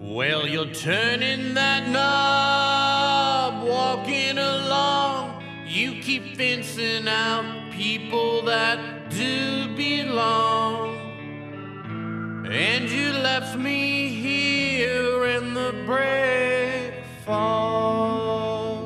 Well, you're turning that knob, walking along. You keep fencing out people that do belong. And you left me here in the break fall.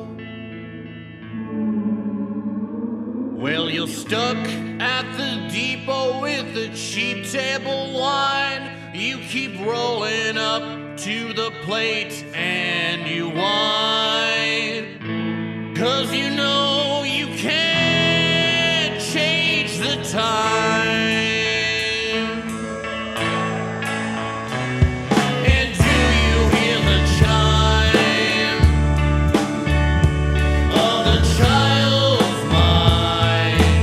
Well, you're stuck at the depot with the cheap table wine. You keep rolling up to the plate and you whine, 'cause you know you can't change the time. And do you hear the chime of the child's mind?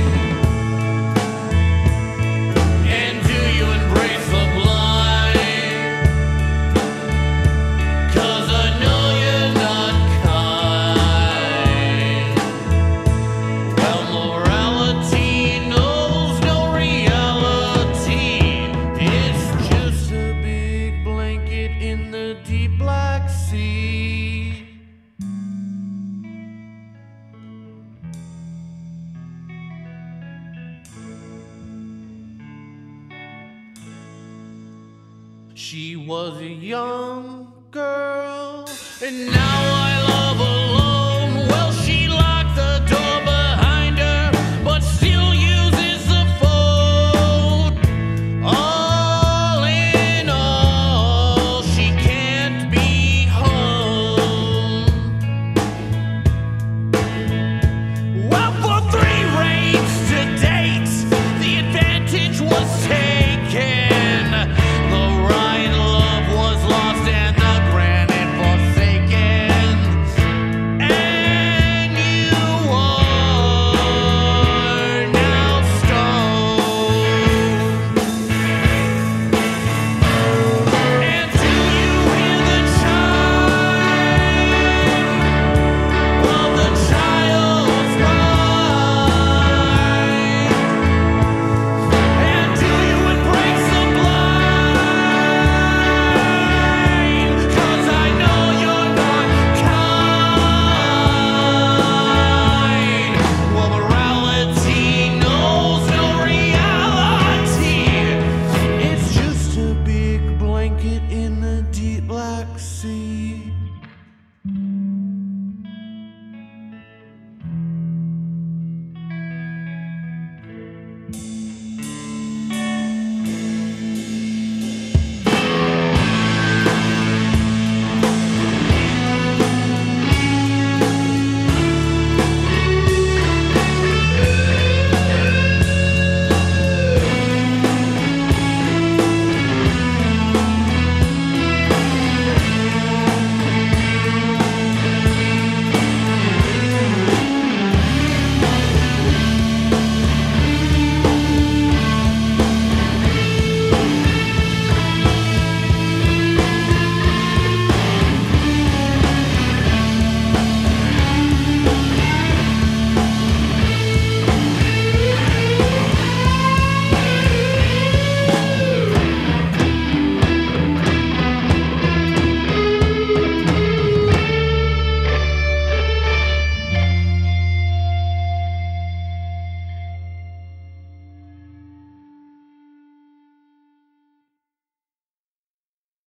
And do you embrace the blind? 'Cause I know you're not kind. Well, morality knows no reality. It's just a big blanket in the deep Black Sea. She was a young girl, and now